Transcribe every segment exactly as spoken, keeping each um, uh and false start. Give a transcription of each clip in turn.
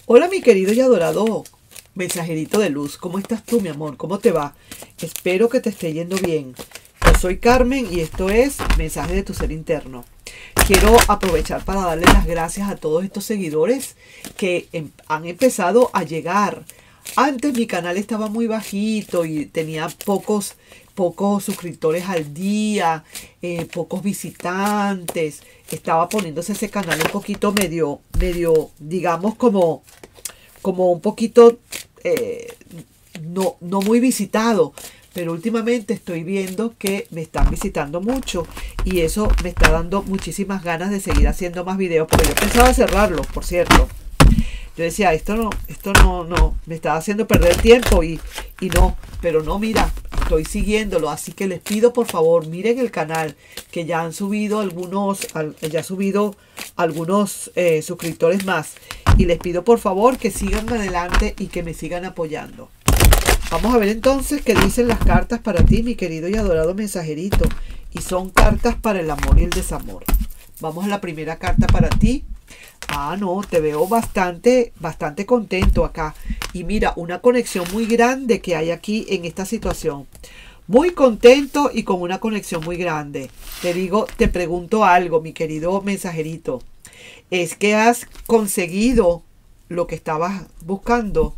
Hola mi querido y adorado mensajerito de luz, ¿cómo estás tú mi amor? ¿Cómo te va? Espero que te esté yendo bien. Yo soy Carmen y esto es Mensaje de tu Ser Interno. Quiero aprovechar para darle las gracias a todos estos seguidores que em- han empezado a llegar. Antes mi canal estaba muy bajito y tenía pocos, pocos suscriptores al día, eh, pocos visitantes. Estaba poniéndose ese canal un poquito medio, medio, digamos como, como un poquito eh, no, no muy visitado. Pero últimamente estoy viendo que me están visitando mucho y eso me está dando muchísimas ganas de seguir haciendo más videos. Pero yo pensaba cerrarlos, por cierto. Yo decía, esto no, esto no, no, me estaba haciendo perder tiempo y, y no, pero no, mira, estoy siguiéndolo, así que les pido por favor, miren el canal, que ya han subido algunos, al- ya ha subido algunos eh, suscriptores más, y les pido por favor que sigan adelante y que me sigan apoyando. Vamos a ver entonces qué dicen las cartas para ti, mi querido y adorado mensajerito, y son cartas para el amor y el desamor. Vamos a la primera carta para ti. Ah, no, te veo bastante, bastante contento acá. Y mira, una conexión muy grande que hay aquí en esta situación. Muy contento y con una conexión muy grande. Te digo, te pregunto algo, mi querido mensajerito. ¿Es que has conseguido lo que estabas buscando?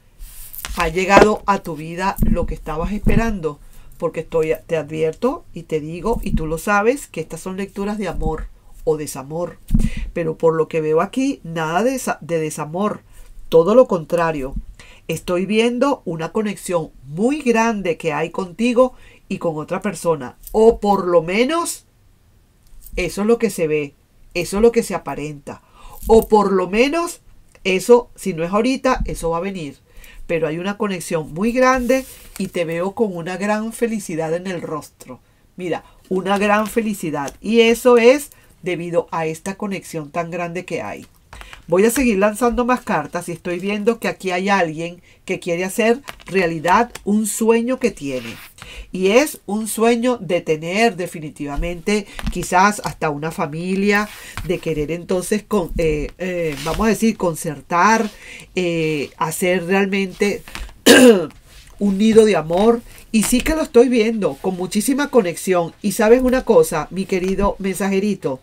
¿Ha llegado a tu vida lo que estabas esperando? Porque estoy, te advierto y te digo, y tú lo sabes, que estas son lecturas de amor o desamor. Pero por lo que veo aquí, nada de, de desamor. Todo lo contrario. Estoy viendo una conexión muy grande que hay contigo y con otra persona. O por lo menos, eso es lo que se ve. Eso es lo que se aparenta. O por lo menos, eso, si no es ahorita, eso va a venir. Pero hay una conexión muy grande y te veo con una gran felicidad en el rostro. Mira, una gran felicidad. Y eso es debido a esta conexión tan grande que hay. Voy a seguir lanzando más cartas y estoy viendo que aquí hay alguien que quiere hacer realidad un sueño que tiene. Y es un sueño de tener definitivamente quizás hasta una familia, de querer entonces, con, eh, eh, vamos a decir, concertar, eh, hacer realmente un nido de amor. Y sí que lo estoy viendo con muchísima conexión. Y sabes una cosa, mi querido mensajerito.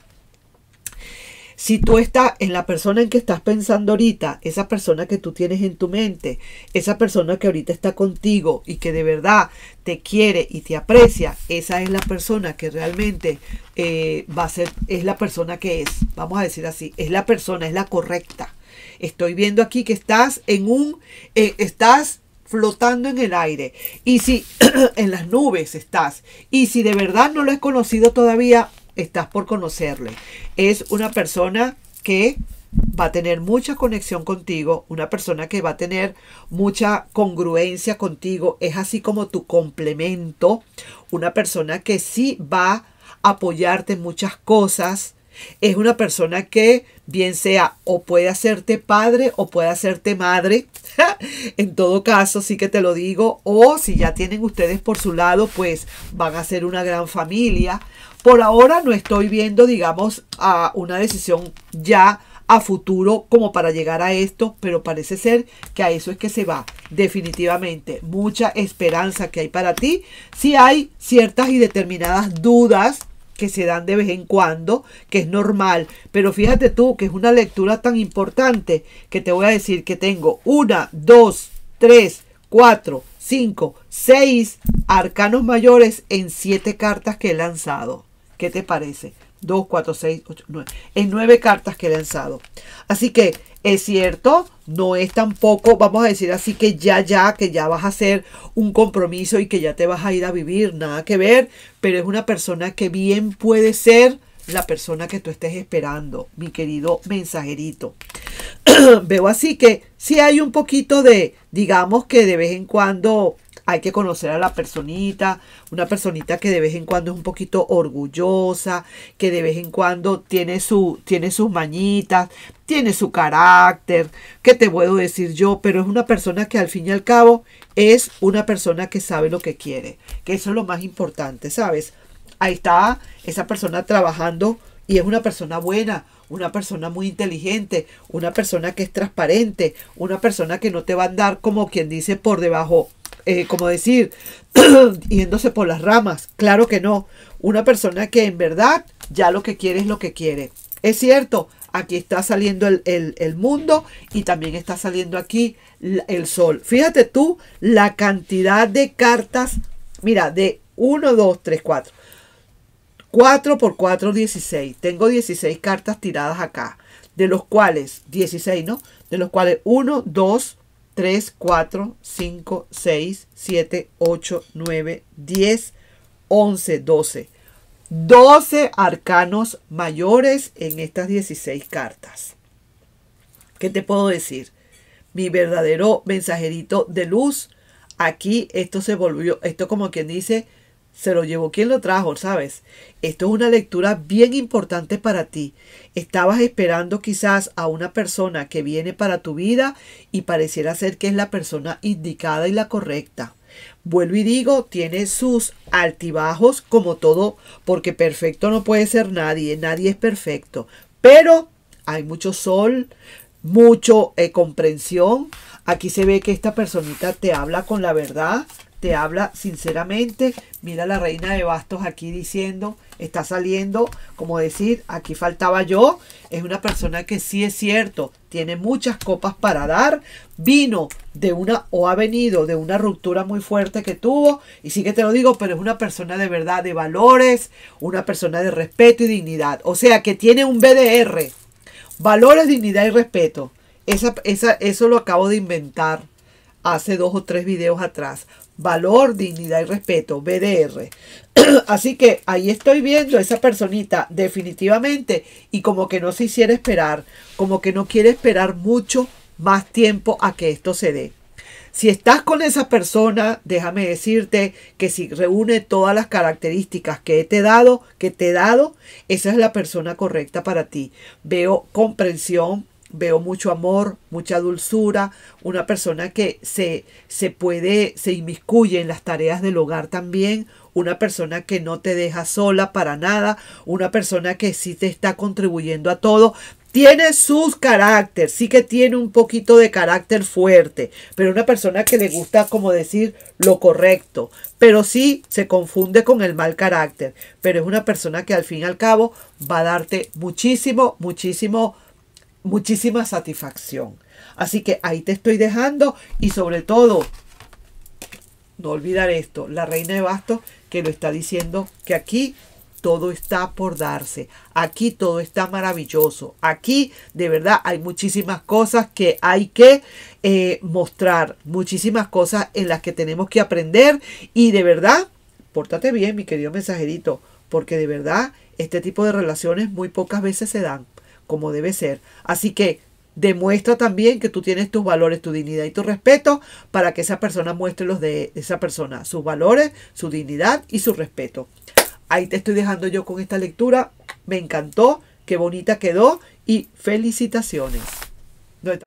Si tú estás en la persona en que estás pensando ahorita, esa persona que tú tienes en tu mente, esa persona que ahorita está contigo y que de verdad te quiere y te aprecia, esa es la persona que realmente eh, va a ser, es la persona que es, vamos a decir así, es la persona, es la correcta. Estoy viendo aquí que estás en un, eh, estás flotando en el aire. Y si en las nubes estás, y si de verdad no lo has conocido todavía, estás por conocerle. Es una persona que va a tener mucha conexión contigo, una persona que va a tener mucha congruencia contigo, es así como tu complemento, una persona que sí va a apoyarte en muchas cosas. Es una persona que bien sea o puede hacerte padre o puede hacerte madre. En todo caso, sí que te lo digo. O si ya tienen ustedes por su lado, pues van a ser una gran familia. Por ahora no estoy viendo, digamos, a una decisión ya a futuro como para llegar a esto, pero parece ser que a eso es que se va. Definitivamente, mucha esperanza que hay para ti. Si hay ciertas y determinadas dudas que se dan de vez en cuando, que es normal, pero fíjate tú que es una lectura tan importante que te voy a decir que tengo una, dos, tres, cuatro, cinco, seis arcanos mayores en siete cartas que he lanzado. ¿Qué te parece? dos, cuatro, seis, ocho, nueve. En nueve cartas que he lanzado. Así que es cierto, no es tampoco, vamos a decir así, que ya, ya, que ya vas a hacer un compromiso y que ya te vas a ir a vivir, nada que ver, pero es una persona que bien puede ser la persona que tú estés esperando, mi querido mensajerito. Veo así que sí hay un poquito de, digamos que de vez en cuando hay que conocer a la personita, una personita que de vez en cuando es un poquito orgullosa, que de vez en cuando tiene, su, tiene sus mañitas, tiene su carácter, ¿qué te puedo decir yo? Pero es una persona que al fin y al cabo es una persona que sabe lo que quiere, que eso es lo más importante, ¿sabes? Ahí está esa persona trabajando y es una persona buena, una persona muy inteligente, una persona que es transparente, una persona que no te va a andar como quien dice por debajo, eh, como decir, yéndose por las ramas. Claro que no. Una persona que en verdad ya lo que quiere es lo que quiere. Es cierto, aquí está saliendo el, el, el mundo y también está saliendo aquí el sol. Fíjate tú la cantidad de cartas, mira, de uno, dos, tres, cuatro. cuatro por cuatro, dieciséis. Tengo dieciséis cartas tiradas acá, de los cuales, dieciséis, ¿no? De los cuales uno, dos, tres, cuatro, cinco, seis, siete, ocho, nueve, diez, once, doce. doce arcanos mayores en estas dieciséis cartas. ¿Qué te puedo decir? Mi verdadero mensajerito de luz, aquí esto se volvió, esto como quien dice, se lo llevó quien lo trajo, ¿sabes? Esto es una lectura bien importante para ti. Estabas esperando quizás a una persona que viene para tu vida y pareciera ser que es la persona indicada y la correcta. Vuelvo y digo, tiene sus altibajos como todo, porque perfecto no puede ser nadie, nadie es perfecto. Pero hay mucho sol, mucho eh, comprensión. Aquí se ve que esta personita te habla con la verdad, te habla sinceramente. Mira la reina de bastos aquí diciendo, está saliendo, como decir, aquí faltaba yo. Es una persona que sí es cierto, tiene muchas copas para dar. Vino de una, o ha venido de una ruptura muy fuerte que tuvo. Y sí que te lo digo, pero es una persona de verdad, de valores, una persona de respeto y dignidad. O sea, que tiene un B D R. Valores, dignidad y respeto. Esa, esa, eso lo acabo de inventar hace dos o tres videos atrás. Valor, dignidad y respeto, B D R. Así que ahí estoy viendo a esa personita definitivamente y como que no se hiciera esperar, como que no quiere esperar mucho más tiempo a que esto se dé. Si estás con esa persona, déjame decirte que si reúne todas las características que te he dado, que te he dado, esa es la persona correcta para ti. Veo comprensión, veo mucho amor, mucha dulzura, una persona que se, se puede, se inmiscuye en las tareas del hogar también, una persona que no te deja sola para nada, una persona que sí te está contribuyendo a todo. Tiene sus carácter, sí que tiene un poquito de carácter fuerte, pero una persona que le gusta como decir lo correcto, pero sí se confunde con el mal carácter, pero es una persona que al fin y al cabo va a darte muchísimo, muchísimo, muchísima satisfacción. Así que ahí te estoy dejando y sobre todo, no olvidar esto, la reina de bastos que lo está diciendo que aquí todo está por darse. Aquí todo está maravilloso. Aquí de verdad hay muchísimas cosas que hay que eh, mostrar. Muchísimas cosas en las que tenemos que aprender. Y de verdad, pórtate bien, mi querido mensajerito. Porque de verdad, este tipo de relaciones muy pocas veces se dan como debe ser. Así que demuestra también que tú tienes tus valores, tu dignidad y tu respeto para que esa persona muestre los de esa persona. Sus valores, su dignidad y su respeto. Ahí te estoy dejando yo con esta lectura. Me encantó, qué bonita quedó y felicitaciones.